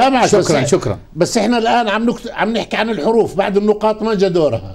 سامعك. شكرا شكرا. بس احنا الان عم نحكي عن الحروف، بعد النقاط ما جا دورها.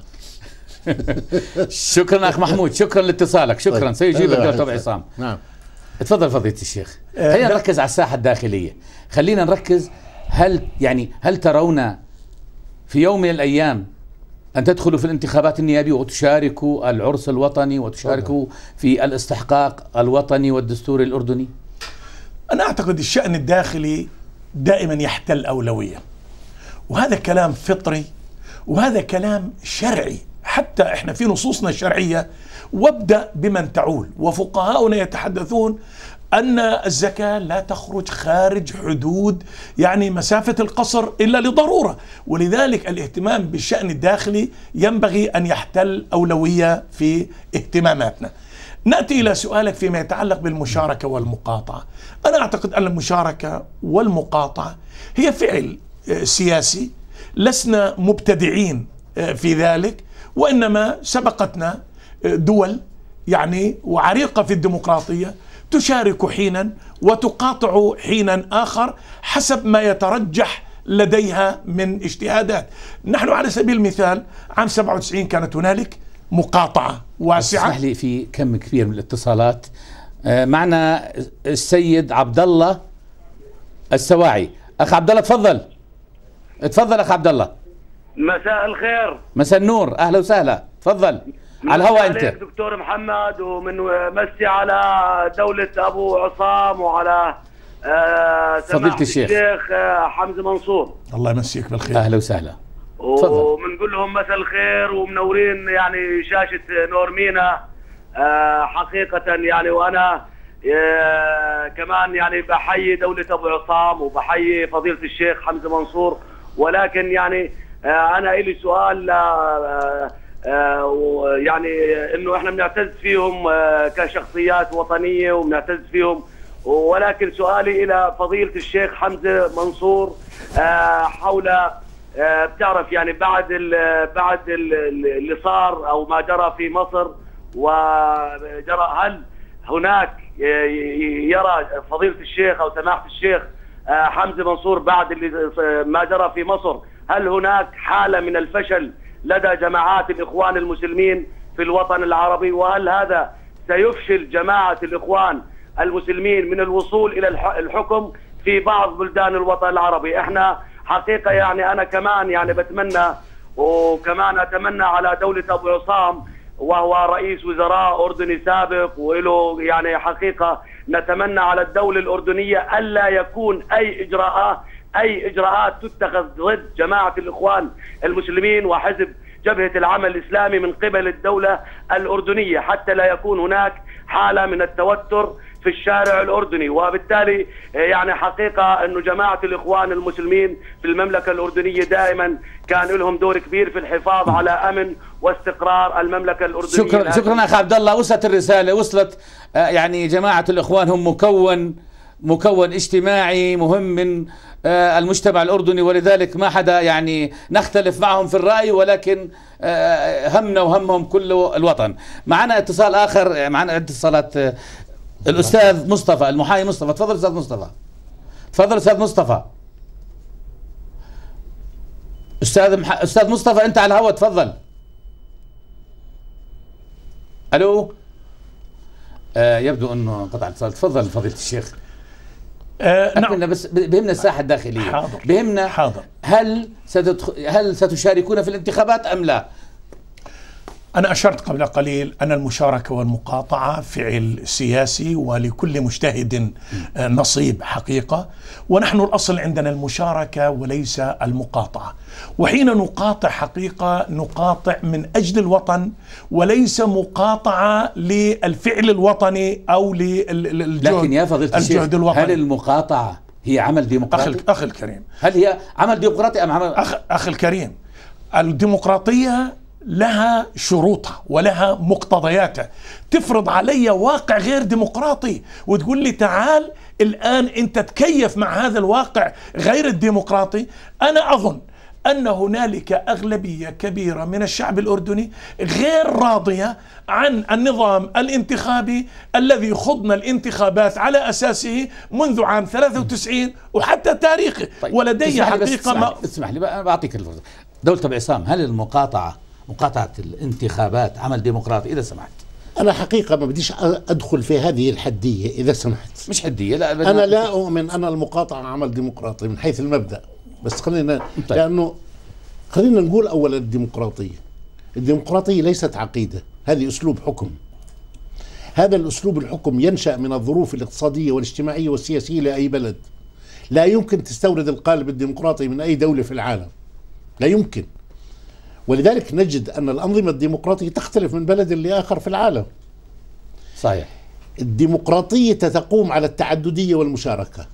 شكرا اخ محمود، شكرا لاتصالك، شكرا. سيجيبك دكتور عصام. نعم تفضل فضيلة الشيخ. خلينا نركز على الساحة الداخلية، خلينا نركز. هل ترون في يوم من الأيام أن تدخلوا في الانتخابات النيابية وتشاركوا العرس الوطني وتشاركوا في الاستحقاق الوطني والدستوري الأردني؟ أنا أعتقد الشأن الداخلي دائما يحتل أولوية، وهذا كلام فطري وهذا كلام شرعي. حتى احنا في نصوصنا الشرعية وابدأ بمن تعول، وفقهاؤنا يتحدثون أن الزكاة لا تخرج خارج حدود يعني مسافة القصر إلا لضرورة، ولذلك الاهتمام بالشأن الداخلي ينبغي أن يحتل أولوية في اهتماماتنا. نأتي إلى سؤالك فيما يتعلق بالمشاركة والمقاطعة. أنا أعتقد أن المشاركة والمقاطعة هي فعل سياسي، لسنا مبتدعين في ذلك، وإنما سبقتنا دول يعني وعريقة في الديمقراطية تشارك حينا وتقاطع حينا آخر حسب ما يترجح لديها من اجتهادات. نحن على سبيل المثال عام 97 كانت هنالك مقاطعة واسعة. اسمح لي، في كم كبير من الاتصالات. معنا السيد عبد الله السواعي. أخ عبد الله تفضل. تفضل أخ عبد الله. مساء الخير. مساء النور، أهلا وسهلا، تفضل على الهواء أنت. دكتور محمد، ومن مسي على دولة أبو عصام وعلى فضيلة الشيخ حمزة منصور. الله يمسيك بالخير. أهلا وسهلا. وبنقول لهم مساء الخير ومنورين يعني شاشة نورمينا حقيقة يعني. وأنا كمان يعني بحيي دولة أبو عصام وبحيي فضيلة الشيخ حمزة منصور، ولكن يعني أنا إلي سؤال يعني إنه إحنا بنعتز فيهم كشخصيات وطنية وبنعتز فيهم، ولكن سؤالي إلى فضيلة الشيخ حمزة منصور حول بتعرف يعني بعد اللي صار أو ما جرى في مصر وجرى، هل هناك يرى فضيلة الشيخ أو سماحة الشيخ حمزة منصور بعد اللي ما جرى في مصر، هل هناك حالة من الفشل لدى جماعات الإخوان المسلمين في الوطن العربي؟ وهل هذا سيفشل جماعة الإخوان المسلمين من الوصول إلى الحكم في بعض بلدان الوطن العربي؟ احنا حقيقة يعني أنا كمان يعني بتمنى وكمان أتمنى على دولة أبو عصام، وهو رئيس وزراء أردني سابق وله يعني حقيقة نتمنى على الدولة الأردنية ألا يكون أي إجراءات تتخذ ضد جماعة الإخوان المسلمين وحزب جبهة العمل الإسلامي من قبل الدولة الأردنية، حتى لا يكون هناك حالة من التوتر في الشارع الأردني. وبالتالي يعني حقيقة أنه جماعة الإخوان المسلمين في المملكة الأردنية دائما كان لهم دور كبير في الحفاظ على أمن واستقرار المملكة الأردنية. شكرا أخ عبد الله. وصلت الرسالة، وصلت. يعني جماعة الإخوان هم مكون اجتماعي مهم من المجتمع الأردني، ولذلك ما حدا يعني نختلف معهم في الرأي، ولكن همنا وهمهم كله الوطن. معنا اتصال آخر، معنا اتصالات. الأستاذ مصطفى المحامي مصطفى. تفضل أستاذ مصطفى. تفضل أستاذ مصطفى. أستاذ مصطفى أنت على الهواء، تفضل. ألو. يبدو أنه انقطع الاتصال. تفضل فضيلة الشيخ. نعم. بس بهمنا الساحة الداخلية. حاضر. بهمنا حاضر. هل ستشاركون في الانتخابات أم لا؟ أنا أشرت قبل قليل أن المشاركة والمقاطعة فعل سياسي ولكل مجتهد نصيب حقيقة، ونحن الأصل عندنا المشاركة وليس المقاطعة. وحين نقاطع حقيقة نقاطع من أجل الوطن وليس مقاطعة للفعل الوطني أو للجهد. لكن يا فضيلة الشيخ، هل المقاطعة هي عمل ديمقراطي؟ أخي الكريم، هل هي عمل ديمقراطي أم عمل؟ أخي الكريم، الديمقراطية لها شروطها ولها مقتضياتها. تفرض علي واقع غير ديمقراطي وتقول لي تعال الآن أنت تكيف مع هذا الواقع غير الديمقراطي. أنا أظن أن هنالك أغلبية كبيرة من الشعب الأردني غير راضية عن النظام الانتخابي الذي خضنا الانتخابات على أساسه منذ عام 93 وحتى تاريخه. طيب. ولدي حقيقة اسمح لي أنا بعطيك الفرصة. دولة أبو عصام، هل مقاطعة الانتخابات عمل ديمقراطي إذا سمحت؟ أنا حقيقة ما بديش أدخل في هذه الحدية إذا سمحت. مش حدية، لا أنا لا أؤمن أن المقاطعة عمل ديمقراطي من حيث المبدأ، بس خلينا طيب. لأنه خلينا نقول أولا الديمقراطية ليست عقيدة، هذه أسلوب حكم. هذا الأسلوب الحكم ينشأ من الظروف الاقتصادية والاجتماعية والسياسية لأي بلد. لا يمكن تستورد القالب الديمقراطي من أي دولة في العالم، لا يمكن. ولذلك نجد أن الأنظمة الديمقراطية تختلف من بلد لآخر في العالم. صحيح. الديمقراطية تقوم على التعددية والمشاركة.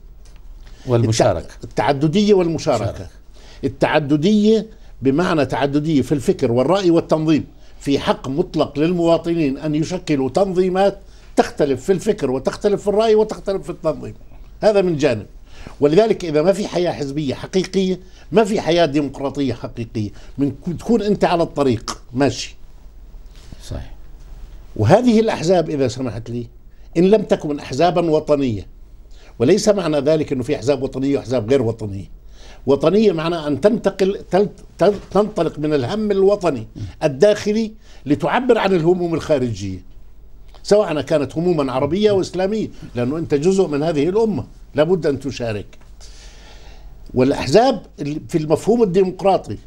التعددية والمشاركة. التعددية بمعنى تعددية في الفكر والرأي والتنظيم، في حق مطلق للمواطنين أن يشكلوا تنظيمات تختلف في الفكر وتختلف في الرأي وتختلف في التنظيم. هذا من جانب. ولذلك إذا ما في حياة حزبية حقيقية ما في حياة ديمقراطية حقيقية، تكون أنت على الطريق ماشي. صحيح. وهذه الأحزاب إذا سمحت لي إن لم تكن أحزابا وطنية، وليس معنى ذلك أنه في أحزاب وطنية وأحزاب غير وطنية. وطنية معنى أن تنطلق من الهم الوطني الداخلي لتعبر عن الهموم الخارجية، سواء كانت هموما عربية وإسلامية، لأنه أنت جزء من هذه الأمة لابد أن تشارك. والأحزاب في المفهوم الديمقراطي،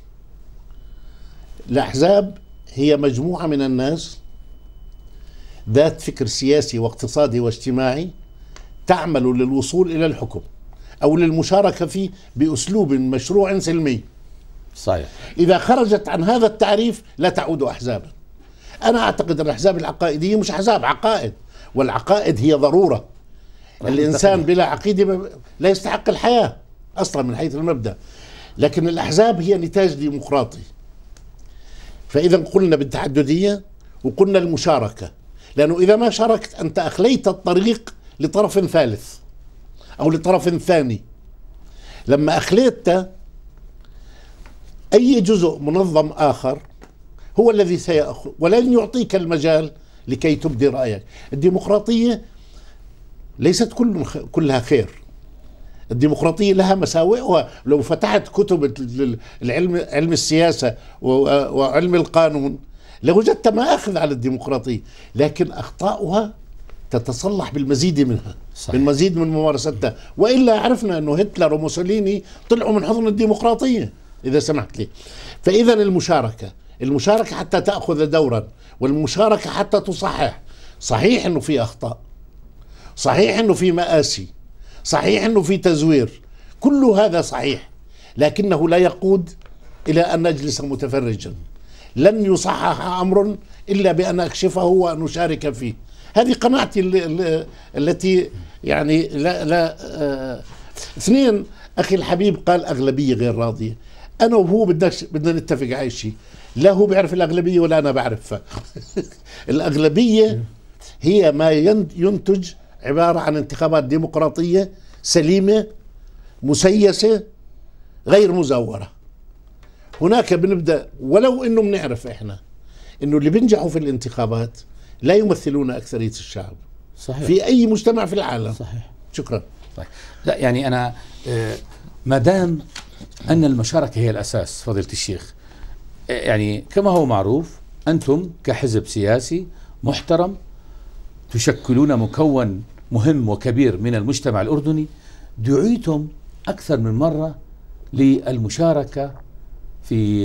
الأحزاب هي مجموعة من الناس ذات فكر سياسي واقتصادي واجتماعي تعمل للوصول إلى الحكم أو للمشاركة فيه بأسلوب مشروع سلمي. صحيح. إذا خرجت عن هذا التعريف لا تعود أحزابا. أنا أعتقد أن الأحزاب العقائدية مش أحزاب، عقائد، والعقائد هي ضرورة. الإنسان بلا عقيدة لا يستحق الحياة أصلا من حيث المبدأ. لكن الأحزاب هي نتاج ديمقراطي. فإذا قلنا بالتعددية وقلنا المشاركة، لأنه إذا ما شاركت أنت أخليت الطريق لطرف ثالث أو لطرف ثاني. لما أخليت أي جزء منظم آخر هو الذي سيأخذ ولن يعطيك المجال لكي تبدي رأيك. الديمقراطية ليست كلها خير. الديمقراطية لها مساوئها. لو فتحت كتب علم السياسة وعلم القانون لوجدت ما أخذ على الديمقراطية، لكن أخطاؤها تتصلح بالمزيد منها. صحيح. بالمزيد من ممارستها. وإلا عرفنا أنه هتلر وموسوليني طلعوا من حضن الديمقراطية إذا سمحت لي. فإذا المشاركة حتى تأخذ دورا، والمشاركة حتى تصحح. صحيح أنه في أخطاء، صحيح أنه في مآسي، صحيح أنه في تزوير، كل هذا صحيح، لكنه لا يقود إلى أن نجلس متفرجا. لن يصحح أمر إلا بأن أكشفه وأن نشارك فيه. هذه قناعتي التي يعني لا اثنين. أخي الحبيب قال أغلبية غير راضية. أنا وهو بدنا نتفق على شيء، لا هو بيعرف الأغلبية ولا أنا بعرفها. الأغلبية هي ما ينتج عبارة عن انتخابات ديمقراطية سليمة مسيسة غير مزورة. هناك بنبدأ، ولو إنه بنعرف إحنا إنه اللي بينجحوا في الانتخابات لا يمثلون أكثرية الشعب. صحيح. في أي مجتمع في العالم. صحيح. شكرا. طيب. لا يعني أنا ما دام أن المشاركة هي الأساس فضيلة الشيخ، يعني كما هو معروف أنتم كحزب سياسي محترم تشكلون مكون مهم وكبير من المجتمع الأردني، دعيتم أكثر من مرة للمشاركة في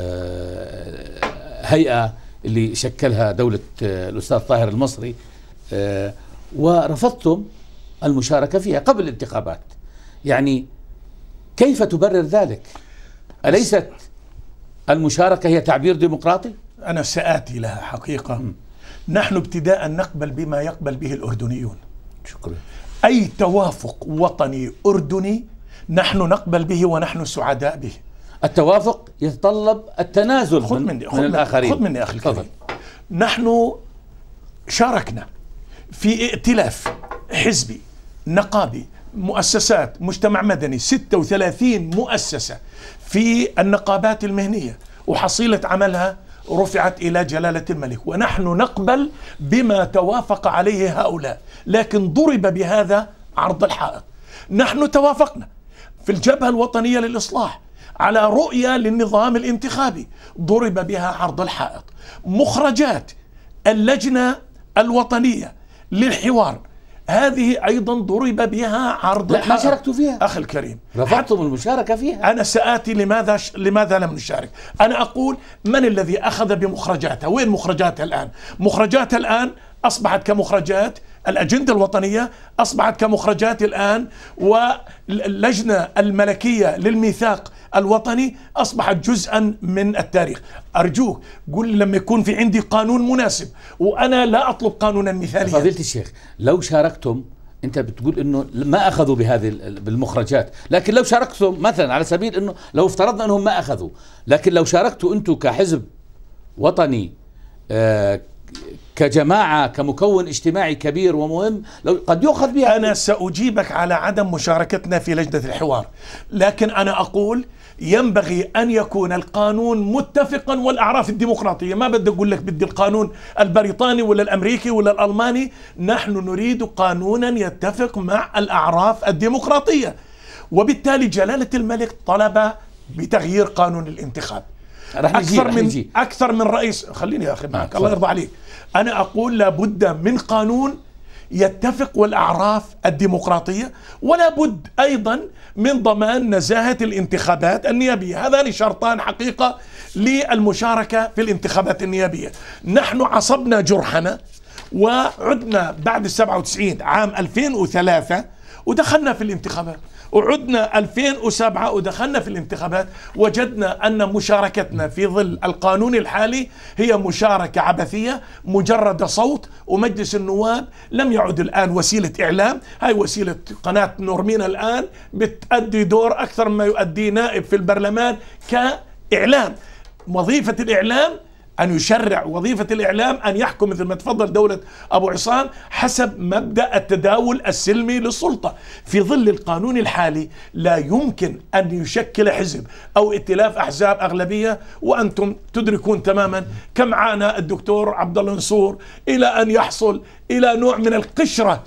هيئة اللي شكلها دولة الأستاذ طاهر المصري، ورفضتم المشاركة فيها قبل الانتخابات. يعني كيف تبرر ذلك؟ أليست المشاركة هي تعبير ديمقراطي؟ أنا سآتي لها حقيقة. نحن ابتداء نقبل بما يقبل به الأردنيون. شكرا. أي توافق وطني أردني نحن نقبل به ونحن سعداء به. التوافق يتطلب التنازل من الآخرين. خذ مني أخي الكريم. نحن شاركنا في ائتلاف حزبي نقابي مؤسسات مجتمع مدني 36 مؤسسة في النقابات المهنية، وحصيلة عملها رفعت إلى جلالة الملك، ونحن نقبل بما توافق عليه هؤلاء، لكن ضرب بهذا عرض الحائط. نحن توافقنا في الجبهة الوطنية للإصلاح على رؤية للنظام الانتخابي، ضرب بها عرض الحائط. مخرجات اللجنة الوطنية للحوار هذه أيضا ضرب بها عرض الحائط. ما شاركتوا فيها أخي الكريم، رفضتم المشاركة فيها. أنا سآتي لماذا لم نشارك. أنا أقول من الذي أخذ بمخرجاتها؟ وين مخرجاتها الآن؟ مخرجاتها الآن أصبحت كمخرجات الأجندة الوطنية، أصبحت كمخرجات الآن، واللجنة الملكية للميثاق الوطني أصبحت جزءا من التاريخ. أرجوك قل لما يكون في عندي قانون مناسب، وأنا لا أطلب قانونا مثاليا. فضيلة الشيخ، لو شاركتم، أنت بتقول إنه ما أخذوا بهذه بالمخرجات، لكن لو شاركتم مثلا على سبيل إنه لو افترضنا أنهم ما أخذوا، لكن لو شاركتوا أنتم كحزب وطني كجماعة كمكون اجتماعي كبير ومهم، لو قد يؤخذ بها. أنا سأجيبك على عدم مشاركتنا في لجنة الحوار، لكن أنا أقول ينبغي أن يكون القانون متفقا، والأعراف الديمقراطية، ما بدي أقول لك بدي القانون البريطاني ولا الأمريكي ولا الألماني، نحن نريد قانونا يتفق مع الأعراف الديمقراطية. وبالتالي جلالة الملك طلب بتغيير قانون الانتخاب أكثر من رئيس. خليني يا أخي معك، الله يرضى عليك. أنا أقول لابد من قانون يتفق والأعراف الديمقراطية، ولا بد أيضا من ضمان نزاهة الانتخابات النيابية. هذان شرطان حقيقة للمشاركة في الانتخابات النيابية. نحن عصبنا جرحنا وعدنا بعد 97 عام 2003 ودخلنا في الانتخابات، وعدنا 2007 ودخلنا في الانتخابات، وجدنا أن مشاركتنا في ظل القانون الحالي هي مشاركة عبثية، مجرد صوت، ومجلس النواب لم يعد الآن وسيلة إعلام. هاي وسيلة قناة نورمينا الآن بتأدي دور أكثر مما يؤدي نائب في البرلمان كإعلام. وظيفة الإعلام أن يشرع، وظيفة الإعلام أن يحكم مثل ما تفضل دولة أبو عصام حسب مبدأ التداول السلمي للسلطة. في ظل القانون الحالي لا يمكن أن يشكل حزب أو ائتلاف أحزاب أغلبية، وأنتم تدركون تماما كم عانى الدكتور عبد الله نصور إلى أن يحصل إلى نوع من القشرة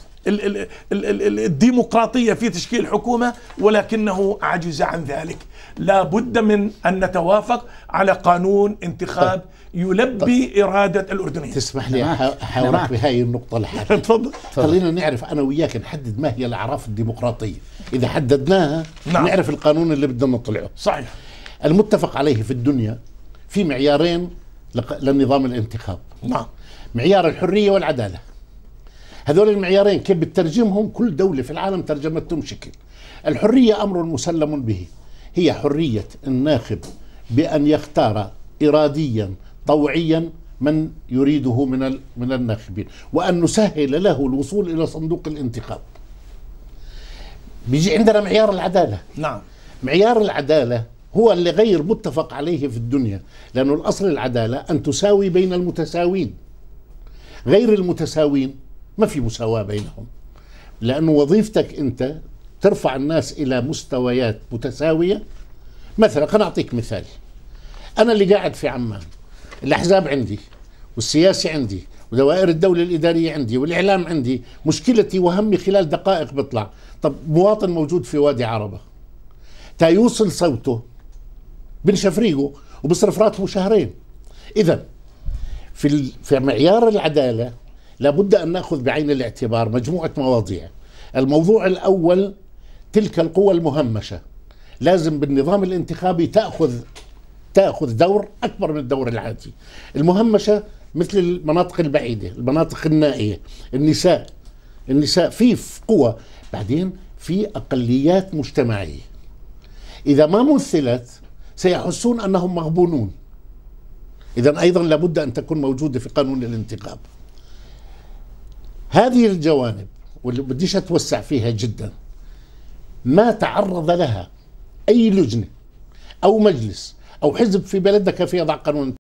الديمقراطية في تشكيل حكومة، ولكنه عجز عن ذلك. لا بد من أن نتوافق على قانون انتخاب يلبي إرادة الأردنيين. تسمح لي أحاورك بهاي النقطة لحالها. تفضل. خلينا نعرف أنا وياك نحدد ما هي الأعراف الديمقراطية. إذا حددناها نعرف القانون اللي بدنا نطلعه. صحيح. المتفق عليه في الدنيا في معيارين للنظام الانتخاب. نعم. معيار الحرية والعدالة. هذول المعيارين كيف بترجمهم كل دولة في العالم ترجمتهم شكل. الحرية أمر مسلم به، هي حرية الناخب بأن يختار إراديا طوعيا من يريده من الناخبين، وأن نسهل له الوصول إلى صندوق الانتخاب. بيجي عندنا معيار العدالة. نعم. معيار العدالة هو اللي غير متفق عليه في الدنيا، لأنه الأصل العدالة أن تساوي بين المتساوين. غير المتساوين ما في مساواة بينهم، لأنه وظيفتك أنت ترفع الناس إلى مستويات متساوية. مثلا خليني أعطيك مثال. أنا اللي قاعد في عمان، الأحزاب عندي والسياسة عندي ودوائر الدولة الإدارية عندي والإعلام عندي، مشكلتي وهمي خلال دقائق بطلع. طب مواطن موجود في وادي عربة تا يوصل صوته بنشف ريقه وبصرف راتبه شهرين. إذا في معيار العدالة لابد أن نأخذ بعين الاعتبار مجموعة مواضيع. الموضوع الأول تلك القوى المهمشة لازم بالنظام الانتخابي تأخذ دور أكبر من الدور العادي. المهمشة مثل المناطق البعيدة، المناطق النائية، النساء في قوى. بعدين في أقليات مجتمعية إذا ما مثلت سيحسون أنهم مغبونون. إذن أيضا لابد أن تكون موجودة في قانون الانتخاب. هذه الجوانب واللي بديش أتوسع فيها جدا ما تعرض لها أي لجنة أو مجلس أو حزب في بلدك في يضع قانون